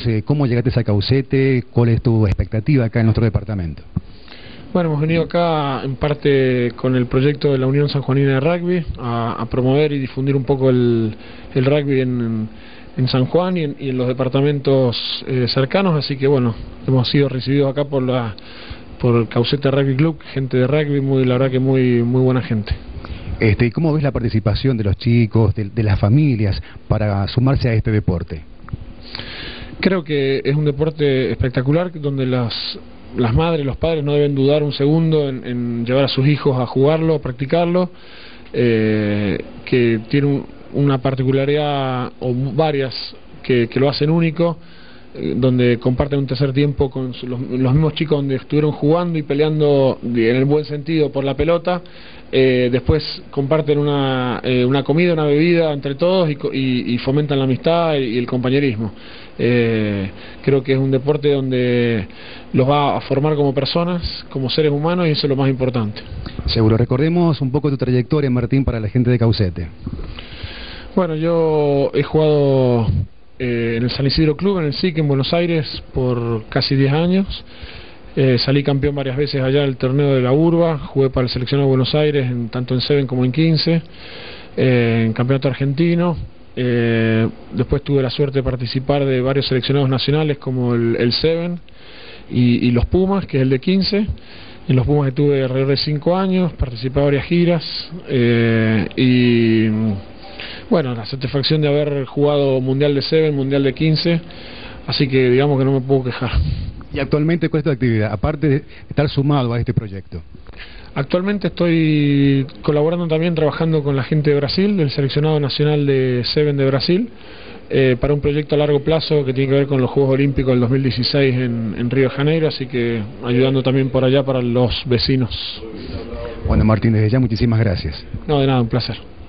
¿Cómo llegaste a Caucete? ¿Cuál es tu expectativa acá en nuestro departamento? Bueno, hemos venido acá en parte con el proyecto de la Unión Sanjuanina de Rugby a promover y difundir un poco el rugby en San Juan y en los departamentos cercanos, así que bueno, hemos sido recibidos acá por Caucete Rugby Club, gente de rugby, la verdad que muy buena gente. ¿Y cómo ves la participación de los chicos, de las familias para sumarse a este deporte? Creo que es un deporte espectacular donde las madres, los padres no deben dudar un segundo en llevar a sus hijos a jugarlo, a practicarlo, que tiene una particularidad o varias que lo hacen único, donde comparten un tercer tiempo con los mismos chicos donde estuvieron jugando y peleando en el buen sentido por la pelota. Después comparten una comida, una bebida entre todos y fomentan la amistad y el compañerismo. Creo que es un deporte donde los va a formar como personas, como seres humanos, y eso es lo más importante. Seguro. Recordemos un poco tu trayectoria, Martín, para la gente de Caucete. Bueno, yo he jugado en el San Isidro Club, en el SIC en Buenos Aires por casi 10 años. Salí campeón varias veces allá del torneo de la Urba, jugué para el seleccionado de Buenos Aires tanto en 7 como en 15, en campeonato argentino. Después tuve la suerte de participar de varios seleccionados nacionales como el 7 y los Pumas, que es el de 15. En los Pumas estuve alrededor de 5 años, participé en varias giras y bueno, la satisfacción de haber jugado Mundial de 7, Mundial de 15, así que digamos que no me puedo quejar. ¿Y actualmente cuál es tu actividad, aparte de estar sumado a este proyecto? Actualmente estoy colaborando también, trabajando con la gente de Brasil, del seleccionado nacional de 7 de Brasil, para un proyecto a largo plazo que tiene que ver con los Juegos Olímpicos del 2016 en Río de Janeiro, así que ayudando también por allá para los vecinos. Bueno, Martín, desde ya muchísimas gracias. No, de nada, un placer.